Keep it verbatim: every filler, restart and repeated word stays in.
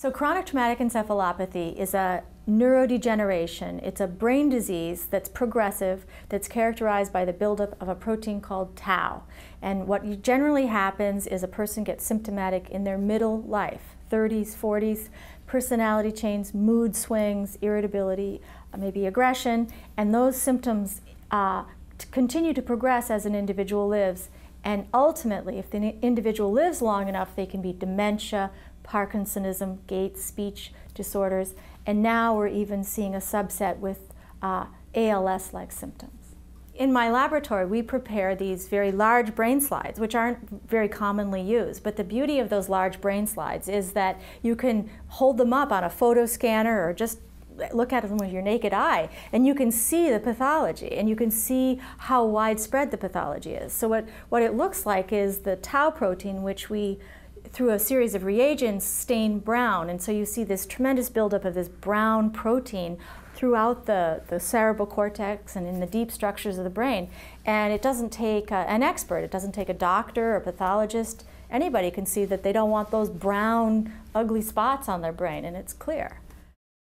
So chronic traumatic encephalopathy is a neurodegeneration. It's a brain disease that's progressive, that's characterized by the buildup of a protein called tau. And what generally happens is a person gets symptomatic in their middle life, thirties, forties, personality change, mood swings, irritability, maybe aggression, and those symptoms uh, continue to progress as an individual lives. And ultimately, if the individual lives long enough, they can be dementia, Parkinsonism, gait, speech disorders, and now we're even seeing a subset with uh, A L S-like symptoms. In my laboratory, we prepare these very large brain slides, which aren't very commonly used, but the beauty of those large brain slides is that you can hold them up on a photo scanner or just look at them with your naked eye, and you can see the pathology, and you can see how widespread the pathology is. So what, what it looks like is the tau protein, which we through a series of reagents stain brown, and so you see this tremendous buildup of this brown protein throughout the, the cerebral cortex and in the deep structures of the brain. And it doesn't take a, an expert, it doesn't take a doctor or a pathologist. Anybody can see that they don't want those brown, ugly spots on their brain, and it's clear.